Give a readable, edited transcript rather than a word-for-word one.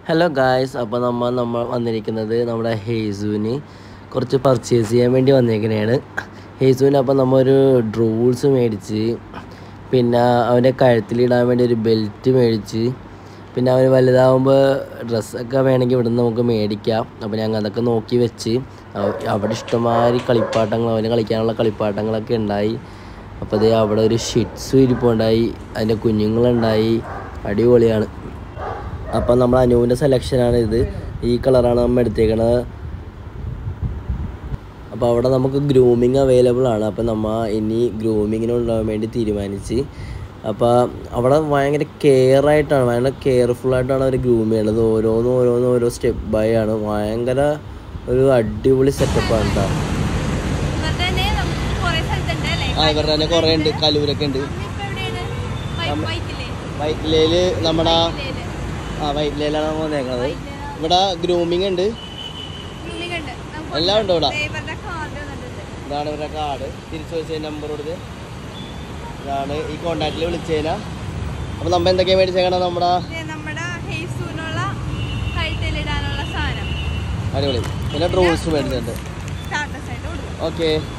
Hello guys, അപ്പോൾ നമ്മൾ വന്നിരിക്കുന്നത് നമ്മുടെ ഹേസുവിന് കുറച്ച് പർച്ചേസ് ചെയ്യാൻ വേണ്ടി വന്നിരിക്കുന്നതാണ്. ഹേസുവിന് അപ്പോൾ നമ്മൾ ഒരു ഡ്രൂൾസ് മേടിച്ച്, പിന്നെ അവൻ്റെ കഴുത്തിലിടാൻ വേണ്ടി ഒരു ബെൽറ്റ് മേടിച്ച്, പിന്നെ അവന് വലുതാകുമ്പോൾ ഡ്രസ്സൊക്കെ വേണമെങ്കിൽ ഇവിടെ നിന്ന് നമുക്ക് മേടിക്കാം. അപ്പോൾ ഞങ്ങൾ അതൊക്കെ നോക്കി വെച്ച് അവിടെ ഇഷ്ടംമാതിരി കളിപ്പാട്ടങ്ങൾ, അവന് കളിക്കാനുള്ള കളിപ്പാട്ടങ്ങളൊക്കെ ഉണ്ടായി. അപ്പോൾ അത് അവിടെ ഒരു ഷിറ്റ്സും ഇരിപ്പുണ്ടായി, അതിൻ്റെ കുഞ്ഞുങ്ങളുണ്ടായി. അടിപൊളിയാണ്. അപ്പം നമ്മൾ അനുവിൻ്റെ സെലക്ഷനാണ് ഇത്. ഈ കളറാണ് നമ്മൾ എടുത്തേക്കണത്. അപ്പോൾ അവിടെ നമുക്ക് ഗ്രൂമിങ് അവൈലബിൾ ആണ്. അപ്പോൾ നമ്മൾ ഇനി ഗ്രൂമിങ്ങിനുണ്ടാകാൻ വേണ്ടി തീരുമാനിച്ച്. അപ്പോൾ അവിടെ ഭയങ്കര കെയറായിട്ടാണ്, ഭയങ്കര കെയർഫുള്ളായിട്ടാണ് അവർ ഗ്രൂം ചെയ്യണത്. ഓരോ സ്റ്റെപ്പ് ബൈ ആണ്. ഭയങ്കര ഒരു അടിപൊളി സെറ്റപ്പാണ് കേട്ടോ. ഇവരുടെ തന്നെ കുറേ ഉണ്ട്. കലൂരൊക്കെ ഉണ്ട്. വൈറ്റിലയിൽ നമ്മുടെ വൈറ്റിലയിലാണ് നമ്മൾ വന്നേക്കുന്നത്. ഇവിടെ ഗ്രൂമിങ് ഉണ്ട്, എല്ലാം ഉണ്ട് ഇവിടെ. ഇതാണ് ഇവരുടെ കാർഡ്. തിരിച്ചു വെച്ച നമ്പർ കൊടുത്ത് ഇതാണ് ഈ കോണ്ടാക്റ്റിൽ വിളിച്ചു കഴിഞ്ഞാൽ. അപ്പോൾ നമ്മൾ എന്തൊക്കെയാണ് മേടിച്ചേക്കണം? നമ്മുടെ അടിപൊളി. പിന്നെ ഡ്രോൾസ് മേടിച്ചിട്ടുണ്ട്. ഓക്കെ.